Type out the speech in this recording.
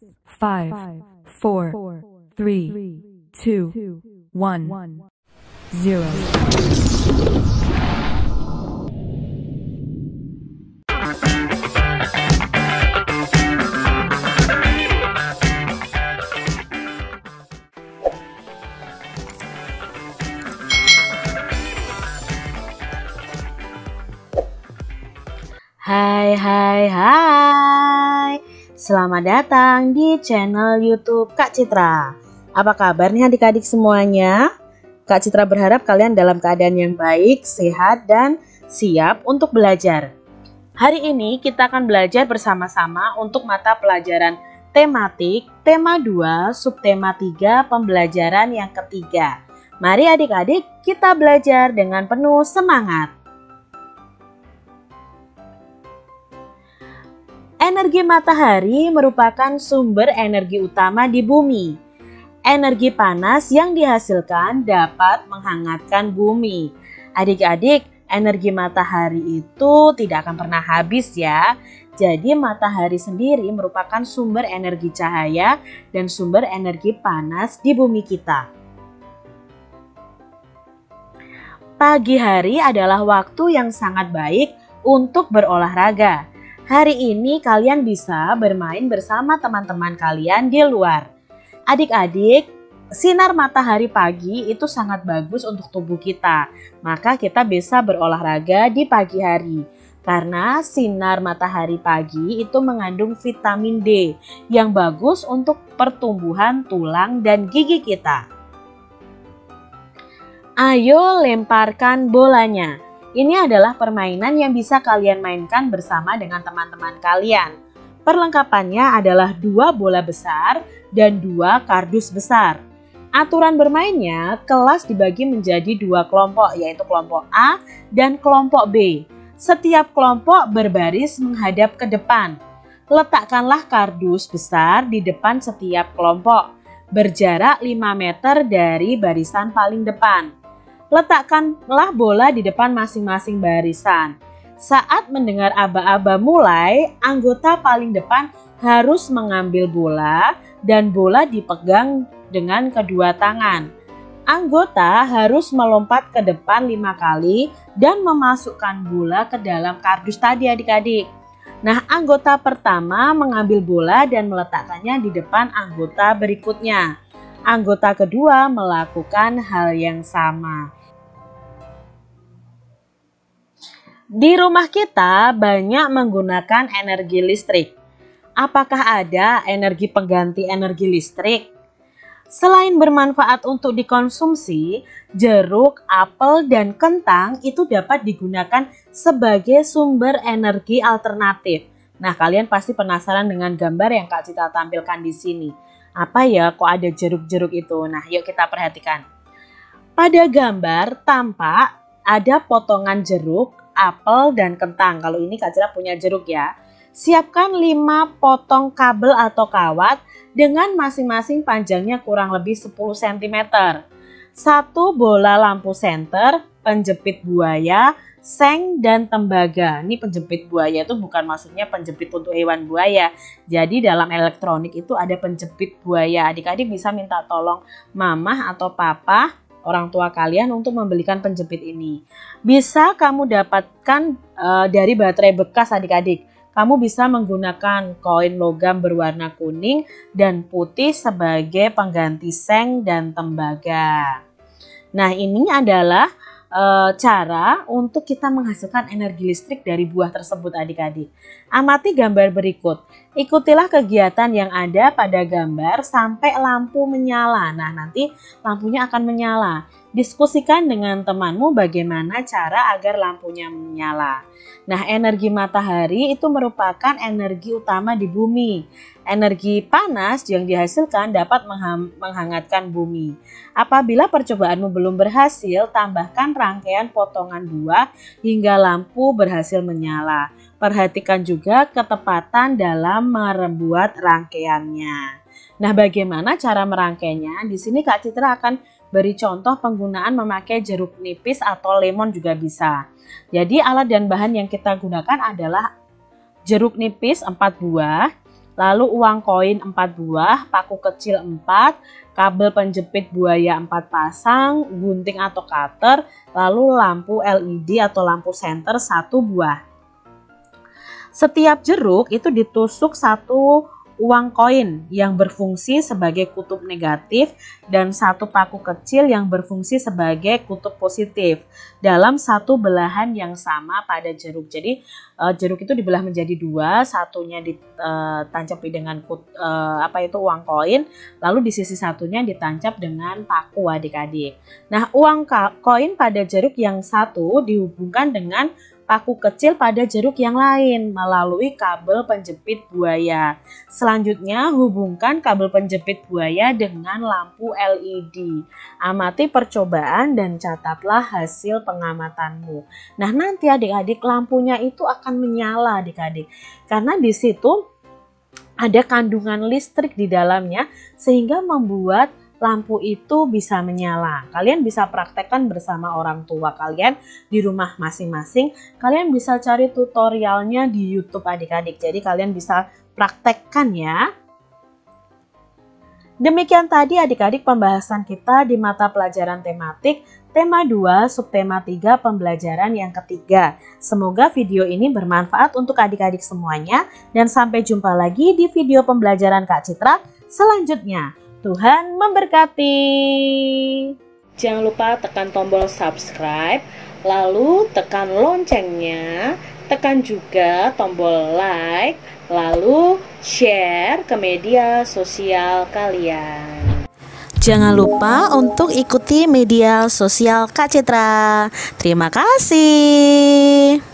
5, 4, 3, 2, 1, 0. Hai. Selamat datang di channel YouTube Kak Citra. Apa kabar nih adik-adik semuanya? Kak Citra berharap kalian dalam keadaan yang baik, sehat, dan siap untuk belajar. Hari ini kita akan belajar bersama-sama untuk mata pelajaran tematik, tema 2, subtema 3, pembelajaran yang ketiga. Mari adik-adik kita belajar dengan penuh semangat. Energi matahari merupakan sumber energi utama di bumi. Energi panas yang dihasilkan dapat menghangatkan bumi. Adik-adik, energi matahari itu tidak akan pernah habis ya. Jadi matahari sendiri merupakan sumber energi cahaya dan sumber energi panas di bumi kita. Pagi hari adalah waktu yang sangat baik untuk berolahraga. Hari ini kalian bisa bermain bersama teman-teman kalian di luar. Adik-adik, sinar matahari pagi itu sangat bagus untuk tubuh kita. Maka kita bisa berolahraga di pagi hari. Karena sinar matahari pagi itu mengandung vitamin D yang bagus untuk pertumbuhan tulang dan gigi kita. Ayo lemparkan bolanya. Ini adalah permainan yang bisa kalian mainkan bersama dengan teman-teman kalian. Perlengkapannya adalah 2 bola besar dan 2 kardus besar. Aturan bermainnya, kelas dibagi menjadi 2 kelompok, yaitu kelompok A dan kelompok B. Setiap kelompok berbaris menghadap ke depan. Letakkanlah kardus besar di depan setiap kelompok, berjarak 5 meter dari barisan paling depan. Letakkanlah bola di depan masing-masing barisan. Saat mendengar aba-aba mulai, anggota paling depan harus mengambil bola dan bola dipegang dengan kedua tangan. Anggota harus melompat ke depan 5 kali dan memasukkan bola ke dalam kardus tadi adik-adik. Nah, anggota pertama mengambil bola dan meletakkannya di depan anggota berikutnya. Anggota kedua melakukan hal yang sama. Di rumah kita banyak menggunakan energi listrik. Apakah ada energi pengganti energi listrik? Selain bermanfaat untuk dikonsumsi, jeruk, apel, dan kentang itu dapat digunakan sebagai sumber energi alternatif. Nah, kalian pasti penasaran dengan gambar yang Kak Citra tampilkan di sini. Apa ya kok ada jeruk-jeruk itu? Nah, yuk kita perhatikan. Pada gambar tampak ada potongan jeruk, apel, dan kentang. Kalau ini Kak Citra punya jeruk ya. Siapkan 5 potong kabel atau kawat dengan masing-masing panjangnya kurang lebih 10 cm. 1 bola lampu senter, penjepit buaya, seng, dan tembaga. Ini penjepit buaya itu bukan maksudnya penjepit untuk hewan buaya. Jadi dalam elektronik itu ada penjepit buaya. Adik-adik bisa minta tolong mamah atau papa, orang tua kalian untuk membelikan penjepit ini. Bisa kamu dapatkan dari baterai bekas adik-adik. Kamu bisa menggunakan koin logam berwarna kuning dan putih sebagai pengganti seng dan tembaga. Nah, ini adalah cara untuk kita menghasilkan energi listrik dari buah tersebut adik-adik. Amati gambar berikut. Ikutilah kegiatan yang ada pada gambar sampai lampu menyala. Nah, nanti lampunya akan menyala. Diskusikan dengan temanmu bagaimana cara agar lampunya menyala. Nah, energi matahari itu merupakan energi utama di bumi. Energi panas yang dihasilkan dapat menghangatkan bumi. Apabila percobaanmu belum berhasil, tambahkan rangkaian potongan buah hingga lampu berhasil menyala. Perhatikan juga ketepatan dalam membuat rangkaiannya. Nah, bagaimana cara merangkainya? Di sini Kak Citra akan beri contoh penggunaan memakai jeruk nipis atau lemon juga bisa. Jadi alat dan bahan yang kita gunakan adalah jeruk nipis 4 buah, lalu uang koin 4 buah, paku kecil 4, kabel penjepit buaya 4 pasang, gunting atau cutter, lalu lampu LED atau lampu senter 1 buah. Setiap jeruk itu ditusuk 1 uang koin yang berfungsi sebagai kutub negatif dan 1 paku kecil yang berfungsi sebagai kutub positif dalam 1 belahan yang sama pada jeruk. Jadi jeruk itu dibelah menjadi 2, satunya ditancapi dengan uang koin, lalu di sisi satunya ditancap dengan paku adik-adik. Nah, uang koin pada jeruk yang satu dihubungkan dengan paku kecil pada jeruk yang lain melalui kabel penjepit buaya. Selanjutnya, hubungkan kabel penjepit buaya dengan lampu LED. Amati percobaan dan catatlah hasil pengamatanmu. Nah, nanti adik-adik lampunya itu akan menyala adik-adik. Karena di situ ada kandungan listrik di dalamnya sehingga membuat lampu itu bisa menyala. Kalian bisa praktekkan bersama orang tua kalian di rumah masing-masing. Kalian bisa cari tutorialnya di YouTube adik-adik. Jadi kalian bisa praktekkan ya. Demikian tadi adik-adik pembahasan kita di mata pelajaran tematik tema 2 subtema 3 pembelajaran yang ketiga. Semoga video ini bermanfaat untuk adik-adik semuanya dan sampai jumpa lagi di video pembelajaran Kak Citra selanjutnya. Tuhan memberkati. Jangan lupa tekan tombol subscribe, lalu tekan loncengnya, tekan juga tombol like, lalu share ke media sosial kalian. Jangan lupa untuk ikuti media sosial Kak Citra. Terima kasih.